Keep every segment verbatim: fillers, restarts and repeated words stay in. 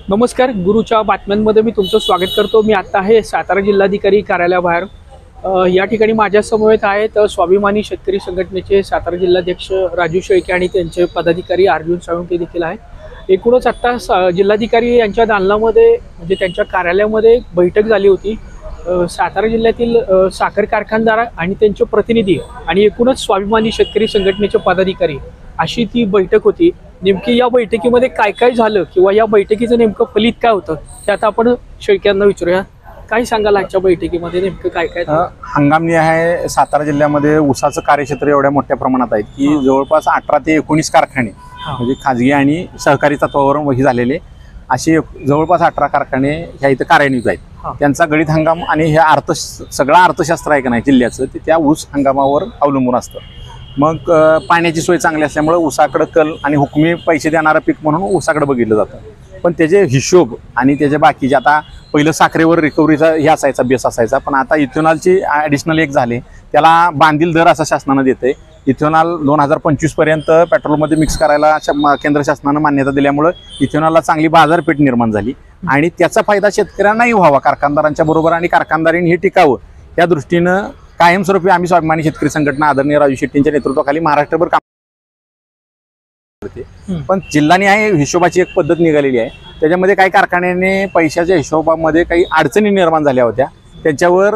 नमस्कार, गुरुच्या बातम्यांमध्ये मी तुमचं स्वागत करतो। मी आता आहे सातारा जिल्हाधिकारी कार्यालयाबाहेर। या ठिकाणी माझ्या समवेत आहेत स्वाभिमानी शेतकरी संघटनेचे सातारा जिल्हाध्यक्ष राजू शेळके आणि त्यांचे पदाधिकारी अर्जुन साळुंखे देखील आहेत। एकूणच आता जिल्हाधिकारी यांच्या दालनामध्ये म्हणजे त्यांच्या कार्यालयामध्ये बैठक झाली होती। सातारा जिल्ह्यातील साखर कारखानदार आणि त्यांचे प्रतिनिधी आणि एकूणच स्वाभिमानी शेतकरी संघटनेचे पदाधिकारी अशी ती बैठक होती। नेमकी या बैठकीमध्ये काय काय झालं किंवा या बैठकीचं नेमकं फलित काय होतं ते आता आपण शेळक्यांना विचारूया। काय सांगाल आजच्या बैठकीमध्ये नेमकं काय काय? हंगामी आहे सातारा जिल्ह्यामध्ये ऊसाचं कार्यक्षेत्र एवढ्या मोठ्या प्रमाणात आहे की जवळपास अठरा ते एकोणीस कारखाने म्हणजे खाजगी आणि सहकारी तत्वावर वही झालेले असे जवळपास अठरा कारखाने ह्या इथं कार्यान्वित आहेत। त्यांचा गळीत हंगाम आणि हे अर्थ सगळा अर्थशास्त्र आहे का नाही जिल्ह्याचं ते त्या ऊस हंगामावर अवलंबून असतं। मग पाण्याची सोय चांगली असल्यामुळे ऊसाकडे कल आणि हुकमी पैसे देणारं पीक म्हणून ऊसाकडे बघितलं जातं। पण त्याचे हिशोब आणि त्याचे बाकीचे आता पहिलं साखरेवर रिकव्हरीचा हे असायचा बेस असायचा, पण आता इथेनॉलची ॲडिशनल एक झाले त्याला बांधील दर असा शासनानं देते। इथेनॉल दोन हजार पंचवीस पर्यंत पेट्रोलमध्ये मिक्स करायला केंद्र शासनानं मान्यता दिल्यामुळे इथेनॉलला चांगली बाजारपेठ निर्माण झाली आणि त्याचा फायदा शेतकऱ्यांनाही व्हावा, कारखानदारांच्या बरोबर आणि कारखानदारीने हे टिकावं या दृष्टीनं कायमस्वरूपी आम्ही स्वाभिमानी शेतकरी संघटना आदरणीय राजू शेट्टींच्या नेतृत्वाखाली महाराष्ट्रभर काम करते। पण जिल्हानिहाय हिशोबाची एक पद्धत निघालेली आहे। त्याच्यामध्ये काही कारखान्याने पैशाच्या हिशोबामध्ये काही अडचणी निर्माण झाल्या होत्या, त्याच्यावर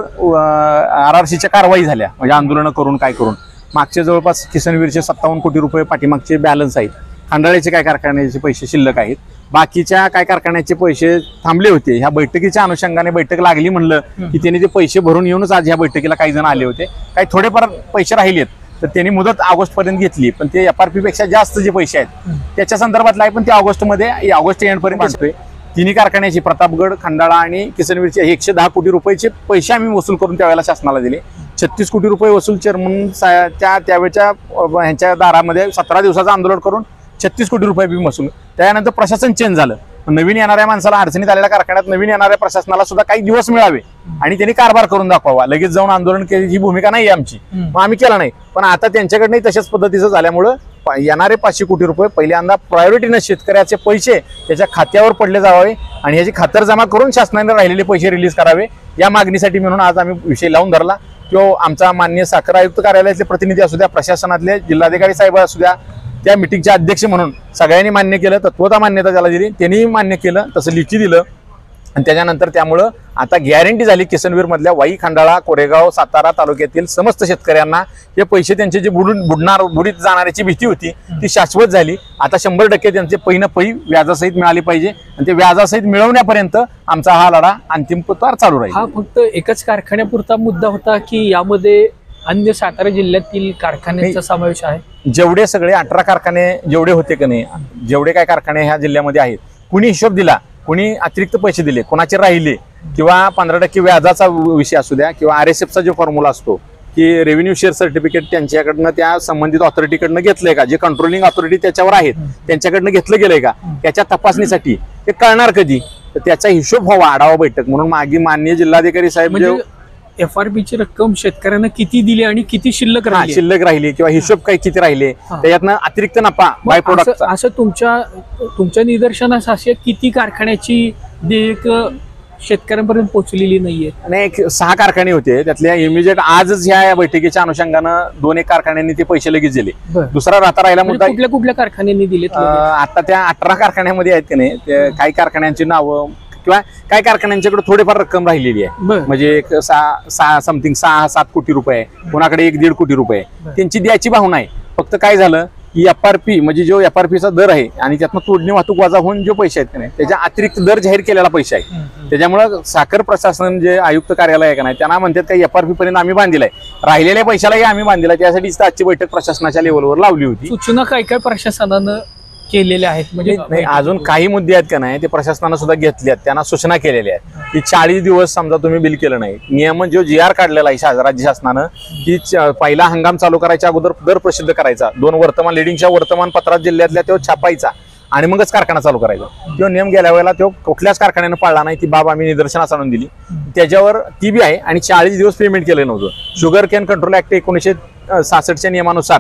आर आर सीच्या कारवाई झाल्या म्हणजे आंदोलनं करून काय करून मागचे जवळपास किसनवीरचे सत्तावन्न कोटी रुपये पाठीमागचे बॅलन्स आहेत। खंडाळ्याचे काय कारखान्याचे पैसे शिल्लक आहेत, बाकीच्या काय कारखान्याचे पैसे थांबले होते। ह्या बैठकीच्या अनुषंगाने बैठक लागली म्हणलं की त्यांनी ते पैसे भरून येऊनच आज ह्या बैठकीला काही जण आले होते। काही थोडेफार पैसे राहिलेत तर त्यांनी मुदत ऑगस्ट पर्यंत घेतली, पण ते एफ आर पी पेक्षा जास्त जे पैसे आहेत त्याच्या संदर्भातला आहे, पण ते ऑगस्टमध्ये ऑगस्ट एंड पर्यंत असतोय। तिन्ही कारखान्याची प्रतापगड, खंडाळा आणि किसनवीरचे एकशे दहा कोटी रुपयाचे पैसे आम्ही वसूल करून त्यावेळेला शासनाला दिले। छत्तीस कोटी रुपये वसूल चेअरमन त्या त्यावेळच्या ह्यांच्या दारामध्ये सतरा दिवसाचं आंदोलन करून छत्तीस कोटी रुपये बी वसूल। त्यानंतर प्रशासन चेंज झालं, नवीन येणाऱ्या माणसाला अडचणीत आलेल्या कारखान्यात नवीन येणाऱ्या प्रशासनाला सुद्धा काही दिवस मिळावे आणि त्यांनी कारभार करून दाखवावा, लगेच जाऊन आंदोलन केली ही भूमिका नाही आमची, मग आम्ही केला नाही। पण आता त्यांच्याकडनंही तशाच पद्धतीचं झाल्यामुळं येणारे पाचशे कोटी रुपये पहिल्यांदा प्रायोरिटीनं शेतकऱ्याचे पैसे त्याच्या खात्यावर पडले जावे आणि ह्याची खातरजमा करून शासनाने राहिलेले पैसे रिलीज करावे या मागणीसाठी म्हणून आज आम्ही विषय लावून धरला। किंवा आमचा माननीय साखर आयुक्त कार्यालयाचे प्रतिनिधी असू द्या, प्रशासनातले जिल्हाधिकारी साहेब असू द्या, त्या मीटिंगचे अध्यक्ष म्हणून सगळ्यांनी मान्य केलं, तत्वता मान्यता त्याला दिली, त्यांनी मान्य केलं, तसं लिखी दिलं आणि त्याच्यानंतर त्यामुळं आता गॅरंटी झाली किसनवीर मधल्या वाई, खंडाळा, कोरेगाव, सातारा तालुक्यातील समस्त शेतकऱ्यांना हे पैसे त्यांचे जे बुडून बुडणार बुडीत जाण्याची भीती होती ती शाश्वत झाली। आता शंभर टक्के त्यांचे पै न पै व्याजासहित मिळाली पाहिजे आणि ते व्याजासहित मिळवण्यापर्यंत आमचा हा लढा अंतिम पथार चालू राहील। हा फक्त एकच कारखान्यापुरता मुद्दा होता की यामध्ये अन्य सातारा जिल्ह्यातील कारखान्यांचा समावेश आहे? जेवढे सगळे अठरा कारखाने जेवढे होते की नाही, जेवढे काय कारखाने ह्या जिल्ह्यामध्ये आहेत, कुणी हिशोब दिला, कुणी अतिरिक्त पैसे दिले, कोणाचे राहिले किंवा पंधरा टक्के व्याजाचा विषय असू द्या किंवा आर एस एफचा जो फॉर्म्युला असतो की रेव्हेन्यू शेअर सर्टिफिकेट त्यांच्याकडनं त्या संबंधित ऑथॉरिटीकडनं घेतलंय का, जे कंट्रोलिंग ऑथॉरिटी त्याच्यावर आहेत त्यांच्याकडनं घेतलं गेलंय का, त्याच्या तपासणीसाठी ते कळणार कधी, तर त्याचा हिशोब व्हावा आढावा बैठक म्हणून मागे माननीय जिल्हाधिकारी साहेब जे एफ आर पीची रक्कम शेतकऱ्यांना किती दिली आणि किती शिल्लक राहिली शिल्लक राहिली किंवा हिशोब काही किती राहिले त्याच्यातनं अतिरिक्त नफा बाय प्रोडक्ट असं तुमच्या तुमच्या निदर्शनास असे किती कारखान्याची देयक शेतकऱ्यांपर्यंत पोहोचलेली नाहीये? आणि एक सहा कारखाने होते, त्यातल्या इमिजिएट आजच ह्या बैठकीच्या अनुषंगानं दोन एक कारखान्यांनी ते पैसे लगेच दिले। दुसरा राहता राहिला मुद्दा कुठल्या कुठल्या कारखान्यांनी दिले? आता त्या अठरा कारखान्यामध्ये आहेत की नाही, काही कारखान्यांची नावं किंवा काही कारखान्यांच्याकडे थोडेफार रक्कम राहिलेली आहे, म्हणजे एक सहा सहा समथिंग सहा सात कोटी रुपये, कोणाकडे एक दीड कोटी रुपये त्यांची द्यायची भावना आहे। फक्त काय झालं की एफ आर पी म्हणजे जो एफ आर पीचा दर आहे आणि त्यातनं तोडणी वाहतूक वजा होऊन जो पैसे आहेत का नाही त्याच्या अतिरिक्त दर जाहीर केलेला पैसा आहे। त्याच्यामुळे साखर प्रशासन जे आयुक्त कार्यालय आहे का नाही त्यांना म्हणतात काही एफ आर पी पर्यंत आम्ही बांधिलाय, राहिलेल्या पैशालाही आम्ही बांधिला, त्यासाठीच आजची बैठक प्रशासनाच्या लेवलवर लावली होती। सूचना काय काय प्रशासनानं केलेले आहेत? म्हणजे अजून काही मुद्दे आहेत का नाही ते प्रशासनानं सुद्धा घेतले आहेत, त्यांना सूचना केलेल्या आहेत की चाळीस दिवस समजा तुम्ही बिल केलं नाही, नियमन जो जी आर काढलेला आहे राज्य शासनानं की पहिला हंगाम चालू करायच्या अगोदर दर प्रसिद्ध करायचा, दोन वर्तमान लिडिंगच्या वर्तमानपत्रात जिल्ह्यातल्या तो छापायचा आणि मगच कारखाना चालू करायचा। तो नियम गेल्या वेळेला तो कुठल्याच कारखान्यानं पाळला नाही, ती बाब आम्ही निदर्शनास आणून दिली, त्याच्यावर ती बी आहे आणि चाळीस दिवस पेमेंट केलं नव्हतं। शुगर कॅन कंट्रोल ऍक्ट एकोणीसशे सहासष्टच्या नियमानुसार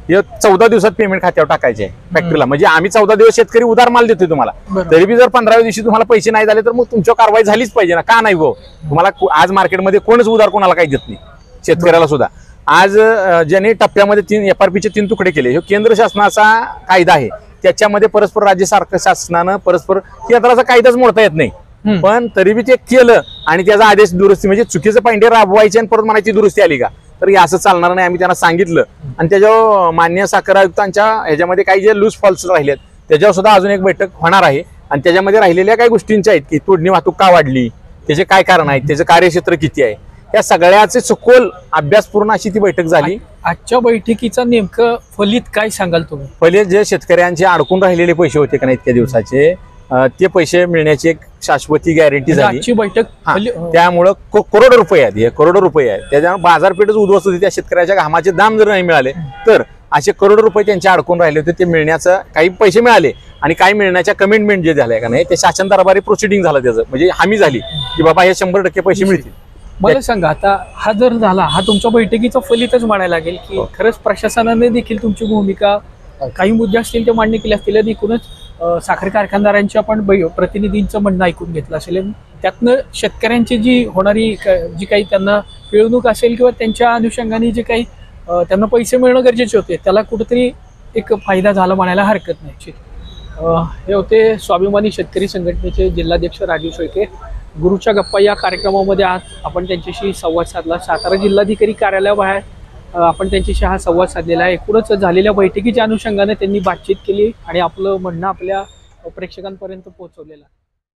हे चौदा दिवसात पेमेंट खात्यावर टाकायचे आहे फॅक्टरीला. म्हणजे आम्ही चौदा दिवस शेतकरी उधार माल देतोय तुम्हाला, बरोबर. तरी बी जर पंधराव्या दिवशी तुम्हाला पैसे नाही झाले तर मग तुमच्यावर कारवाई झालीच पाहिजे ना. का नाही भाऊ, तुम्हाला को- आज मार्केटमध्ये कोणच उधार कोणाला काही देत नाही, शेतकऱ्याला सुद्धा. आज अं, ज्यांनी टप्प्यामध्ये तीन एफआरपीचे तीन तुकडे केले, हे केंद्र शासनाचा कायदा आहे, त्याच्यामध्ये परस्पर राज्य सारखं शासनानं परस्पर केंद्राचा कायदाच मोडता येत नाही. हम्म. पण तरी बी ते केलं आणि त्याचा आदेश दुरुस्ती, म्हणजे चुकीचं पायंडे राबवायचे आणि परत म्हणायची दुरुस्ती आली का, तर हे असं चालणार नाही. आम्ही त्यांना सांगितलं आणि त्याच्यावर मान्य साखर आयुक्तांच्या ह्याच्यामध्ये काही जे लूज फॉल्स राहिलेत त्याच्यावर सुद्धा अजून एक बैठक होणार आहे. आणि त्याच्यामध्ये राहिलेल्या काही गोष्टींच्या आहेत की तोडणी वाहतूक का वाढली, त्याचे काय कारण आहेत, त्याचं कार्यक्षेत्र किती आहे, या सगळ्याचे सखोल अभ्यासपूर्ण अशी ती बैठक झाली. आजच्या बैठकीचं नेमकं फलित काय सांगाल तुम्ही? पहिले जे शेतकऱ्यांचे अडकून राहिलेले पैसे होते का नाही इतक्या दिवसाचे, अं, ते पैसे मिळण्याची एक शाश्वती गॅरंटी म्हणजे झाली. आजची बैठक हा, फली- त्यामुळं को- करोडो रुपये आहेत, हे करोडो रुपये आहेत. त्याच्यामुळे बाजारपेठच उद्ध्वस्त होती. त्या शेतकऱ्याच्या घामाचे दाम जर नाही मिळाले तर असे करोडो रुपये त्यांचे अडकून राहिले होते, ते मिळण्याचं काही पैसे मिळाले आणि काही मिळण्याच्या कमिटमेंट जे झाले का नाही ते शासन दरबारी प्रोसिडिंग झालं, त्याचं म्हणजे हमी झाली की बाबा हे शंभर टक्के पैसे मिळतील. मला सांगा, आता हा जर झाला, हा तुमच्या बैठकीचं फलितच म्हणायला लागेल की हो. खरंच प्रशासनाने देखील तुमची भूमिका, काही मुद्दे असतील ते मान्य केले असतील, आणि एकूणच अं, साखर कारखानदारांच्या पण बै- प्रतिनिधींचं म्हणणं ऐकून घेतलं असेल, आणि त्यातनं शेतकऱ्यांची जी होणारी क- जी काही त्यांना पिळवणूक असेल किंवा त्यांच्या अनुषंगाने जे काही अं, त्यांना पैसे मिळणं गरजेचे होते, त्याला कुठेतरी एक फायदा झाला म्हणायला हरकत नाही. अं, हे होते स्वाभिमानी शेतकरी संघटनेचे जिल्हाध्यक्ष राजू शेळके. गुरुच्या गप्पा या कार्यक्रमामध्ये आज आपण त्यांच्याशी संवाद साधला. सातारा जिल्हाधिकारी कार्यालयाबाहेर अ, आपण त्यांच्याशी हा संवाद साधलेला आहे. एकूणच झालेल्या बैठकीच्या अनुषंगाने त्यांनी बातचीत केली आणि आपलं म्हणणं आपल्या प्रेक्षकांपर्यंत पोहोचवलेलं आहे.